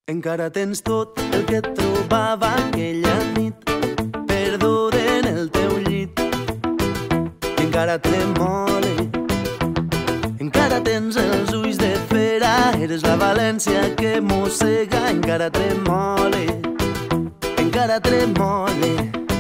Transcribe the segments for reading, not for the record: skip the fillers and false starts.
Encara tens tot el que et trobava aquella nit, perdut en el teu llit. I encara tremole, encara tens els ulls de fera, eres la València que mossega. Encara tremole, encara tremole.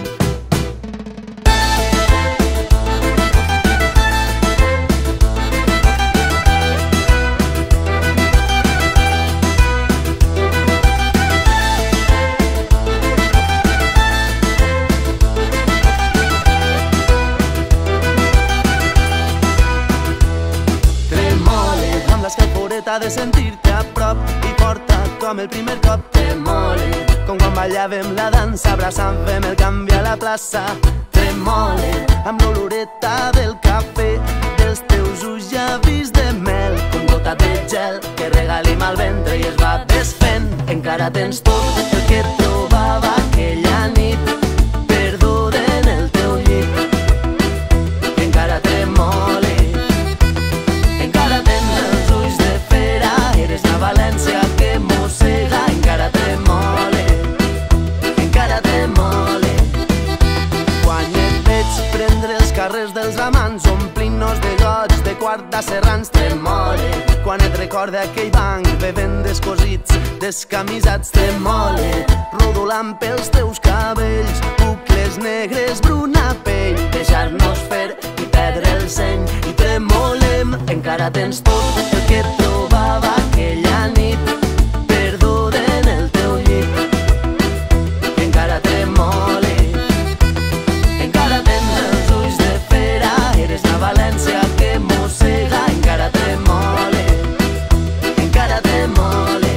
L'escaforeta de sentir-te a prop i porta com el primer cop. Tremole, com quan ballàvem la dansa, abraçant-fem el canvi a la plaça. Tremole, amb l'oloreta del cafè, dels teus ulls llavis de mel, com gota de gel que regalim al ventre i es va desfent. Encara tens tot el que et trobava aquella nit, perdut en el teu llit. I encara tremole, encara tens els ulls de fera, eres la València que mossega. Encara tremole, encara tremole. Quan et veig prendre els carrers dels amants, omplint-nos de goig de quarta serrans. Tremole, quan et recorda aquell banc bevent descosits, descamisats. Tremole, rodolant pels teus cabells, bucles negres, bruna pell, deixar-nos fer i perdre el seny. I tremolem, encara tens tot el que et trobava aquella nit, perdut en el teu llit. I encara tremole, encara tens els ulls de fera, eres la València que mossega. Encara tremole, encara tremole.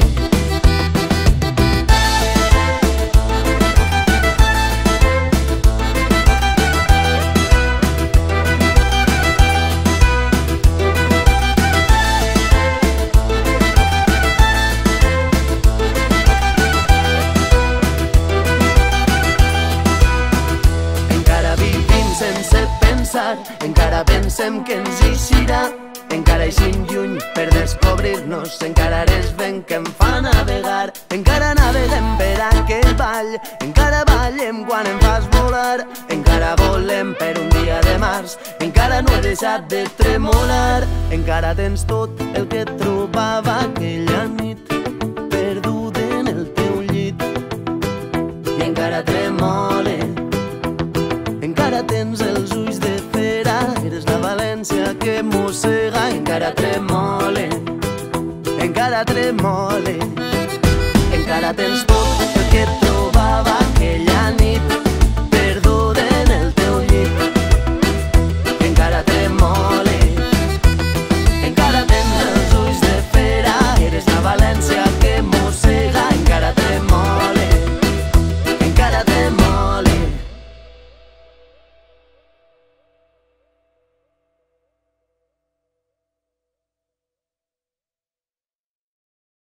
Encara pensem que ens eixirà, encara eixim lluny per descobrir-nos. Encara eres vent que em fa navegar, encara naveguem per aquell ball, encara ballem quan em fas volar. Encara volem per un dia de març, encara no he deixat de tremolar. Encara tens tot el que et trobava aquella nit, perdut en el teu llit. I encara tremole, encara tens els ulls de fera, eres la València que mossega. Encara tremole, encara tremole. Encara tens